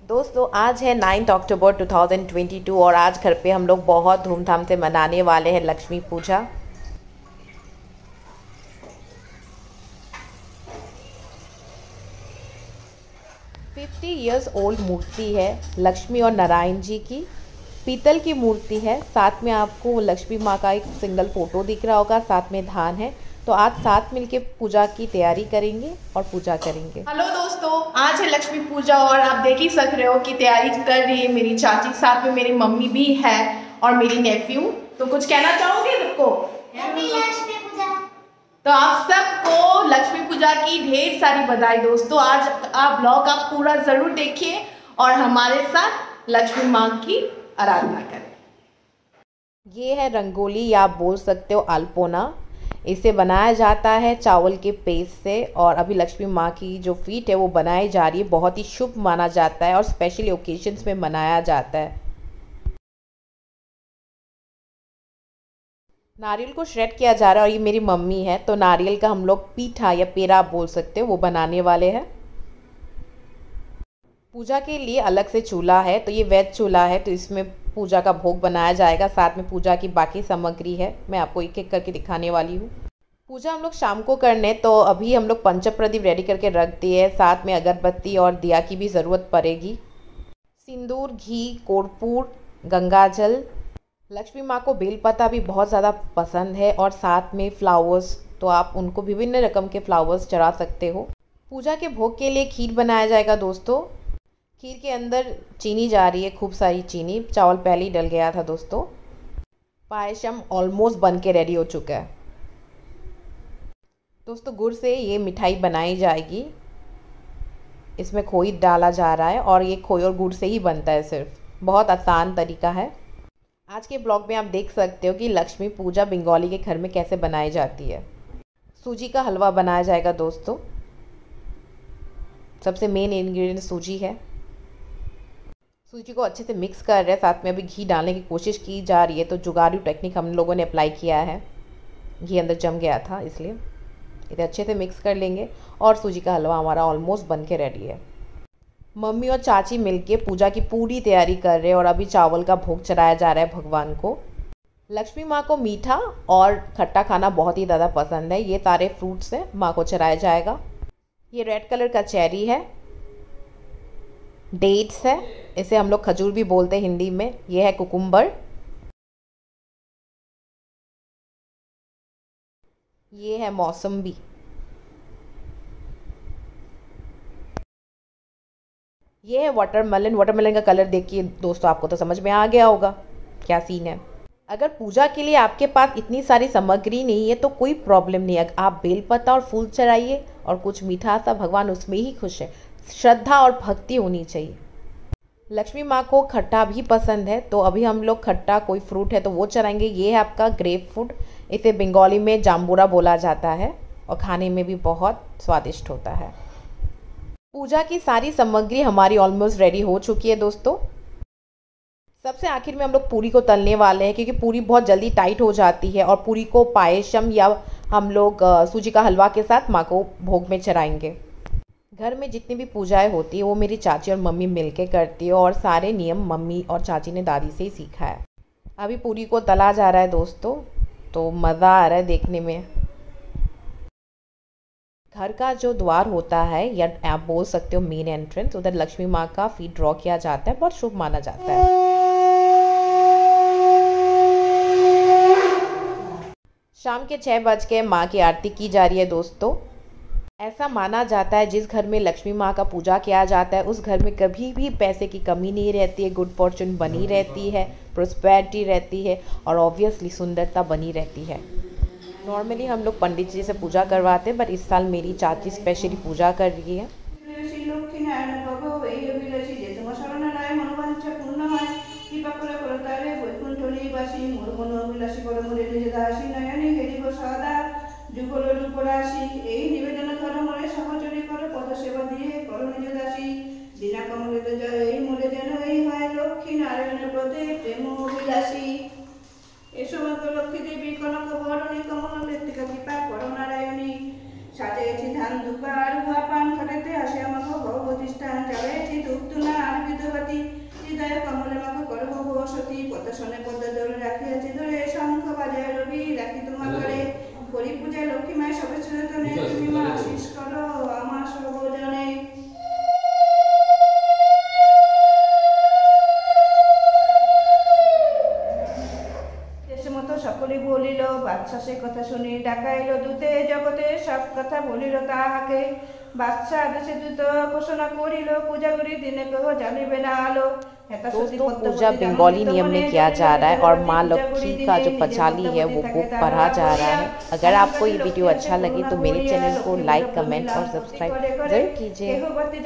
दोस्तों आज है 9 अक्टूबर 2022 और आज घर पे हम लोग बहुत धूमधाम से मनाने वाले हैं Lakshmi Puja. Fifty years old मूर्ति है लक्ष्मी और नारायण जी की, पीतल की मूर्ति है। साथ में आपको लक्ष्मी माँ का एक सिंगल फोटो दिख रहा होगा, साथ में धान है। तो आज साथ मिलके पूजा की तैयारी करेंगे और पूजा करेंगे। हेलो दोस्तों, आज है लक्ष्मी पूजा और आप देख ही सक रहे हो कि तैयारी कर रही है मेरी चाची, साथ में मेरी मम्मी भी है और मेरी नेफ्यू। तो कुछ कहना चाहोगे सबको? हैप्पी लक्ष्मी पूजा। तो आप सबको लक्ष्मी पूजा की ढेर सारी बधाई दोस्तों। आज आप ब्लॉग आप पूरा जरूर देखिए और हमारे साथ लक्ष्मी माँ की आराधना करें। ये है रंगोली या आप बोल सकते हो अल्पोना। इसे बनाया जाता है चावल के पेस्ट से और अभी लक्ष्मी माँ की जो फीट है वो बनाई जा रही है। बहुत ही शुभ माना जाता है और स्पेशली ओकेजन्स में मनाया जाता है। नारियल को श्रेड किया जा रहा है और ये मेरी मम्मी है, तो नारियल का हम लोग पीठा या पेड़ा बोल सकते हो वो बनाने वाले हैं। पूजा के लिए अलग से चूल्हा है, तो ये वेज चूल्हा है, तो इसमें पूजा का भोग बनाया जाएगा। साथ में पूजा की बाकी सामग्री है, मैं आपको एक एक करके दिखाने वाली हूँ। पूजा हम लोग शाम को करने, तो अभी हम लोग पंच प्रदीप रेडी करके रख दिए। साथ में अगरबत्ती और दिया की भी ज़रूरत पड़ेगी। सिंदूर, घी, कर्पूर, गंगाजल। लक्ष्मी माँ को बेलपत्ता भी बहुत ज़्यादा पसंद है और साथ में फ्लावर्स, तो आप उनको विभिन्न रकम के फ्लावर्स चढ़ा सकते हो। पूजा के भोग के लिए खीर बनाया जाएगा दोस्तों। खीर के अंदर चीनी जा रही है, खूब सारी चीनी। चावल पहले ही डल गया था दोस्तों। पायसम ऑलमोस्ट बन के रेडी हो चुका है दोस्तों। गुड़ से ये मिठाई बनाई जाएगी। इसमें खोई डाला जा रहा है और ये खोई और गुड़ से ही बनता है सिर्फ। बहुत आसान तरीका है। आज के ब्लॉग में आप देख सकते हो कि लक्ष्मी पूजा बंगाली के घर में कैसे बनाई जाती है। सूजी का हलवा बनाया जाएगा दोस्तों। सबसे मेन इंग्रेडिएंट सूजी है। सूजी को अच्छे से मिक्स कर रहे हैं, साथ में अभी घी डालने की कोशिश की जा रही है, तो जुगाड़ू टेक्निक हम लोगों ने अप्लाई किया है। घी अंदर जम गया था, इसलिए इसे अच्छे से मिक्स कर लेंगे और सूजी का हलवा हमारा ऑलमोस्ट बन के रेडी है। मम्मी और चाची मिलके पूजा की पूरी तैयारी कर रहे हैं और अभी चावल का भोग चढ़ाया जा रहा है भगवान को। लक्ष्मी माँ को मीठा और खट्टा खाना बहुत ही ज़्यादा पसंद है। ये सारे फ्रूट्स हैं, माँ को चढ़ाया जाएगा। ये रेड कलर का चेरी है, डेट्स है, इसे हम लोग खजूर भी बोलते हैं हिंदी में। यह है कुकुम्बर, ये है मौसम्बी, ये है वाटरमेलन। वाटरमेलन का कलर देखिए दोस्तों, आपको तो समझ में आ गया होगा क्या सीन है। अगर पूजा के लिए आपके पास इतनी सारी सामग्री नहीं है तो कोई प्रॉब्लम नहीं है, आप बेलपत्ता और फूल चढ़ाइए और कुछ मीठा सा, भगवान उसमें ही खुश है। श्रद्धा और भक्ति होनी चाहिए। लक्ष्मी माँ को खट्टा भी पसंद है, तो अभी हम लोग खट्टा कोई फ्रूट है तो वो चढ़ाएंगे। ये है आपका ग्रेप फ्रूट, इसे बंगाली में जाम्बूरा बोला जाता है और खाने में भी बहुत स्वादिष्ट होता है। पूजा की सारी सामग्री हमारी ऑलमोस्ट रेडी हो चुकी है दोस्तों। सबसे आखिर में हम लोग पूरी को तलने वाले हैं, क्योंकि पूरी बहुत जल्दी टाइट हो जाती है और पूरी को पायसम या हम लोग सूजी का हलवा के साथ माँ को भोग में चढ़ाएंगे। घर में जितनी भी पूजाएं होती है वो मेरी चाची और मम्मी मिलके करती है और सारे नियम मम्मी और चाची ने दादी से ही सीखा है। अभी पूरी को तला जा रहा है दोस्तों, तो मज़ा आ रहा है देखने में। घर का जो द्वार होता है या आप बोल सकते हो मेन एंट्रेंस, उधर लक्ष्मी माँ का फीट ड्रॉ किया जाता है, बहुत शुभ माना जाता है। शाम के 6 बज के माँ की आरती की जा रही है दोस्तों। ऐसा माना जाता है जिस घर में लक्ष्मी माँ का पूजा किया जाता है उस घर में कभी भी पैसे की कमी नहीं रहती है, गुड फॉर्चून बनी रहती है, प्रोस्पेरिटी रहती है और ऑब्वियसली सुंदरता बनी रहती है। नॉर्मली हम लोग पंडित जी से पूजा करवाते हैं, बट इस साल मेरी चाची स्पेशली पूजा कर रही है। যুগলের উপর আসি এই নিবেদন ধর্ম মনে সহচরী করে পদ সেবা দিয়ে করো নিজ দাসী বিনা কমলিত জয় এই মরে যেন এই হয় লক্ষ্মী নারায়ণের প্রতি প্রেম অভিলাষী এসো মাতা লক্ষ্মী দেবী কনক বরণী কমল মৃত্তিকা কৃপা করো নারায়ণী সাজাইছি ধান দুপার হুয়া পান খাটাতে আসে আমাকে ভগবতী স্থান চালাইছি ধূপ তুলা আরবিত বলিল, বাদশা সে কথা শুনি ডাকাইল দূতে, জগতে সব কথা বলিল তাহাকে। বাদশা আদেশে দূত ঘোষণা করিল, পূজাগুরি দিনে কেহ জানিবে না আলো। दोस्तों पूजा बंगाली नियम में किया जा रहा है और माँ लक्ष्मी का जो पचाली है वो बुक पढ़ा जा रहा है। अगर आपको ये वीडियो अच्छा लगे तो मेरे चैनल को लाइक, कमेंट और सब्सक्राइब जरूर कीजिए।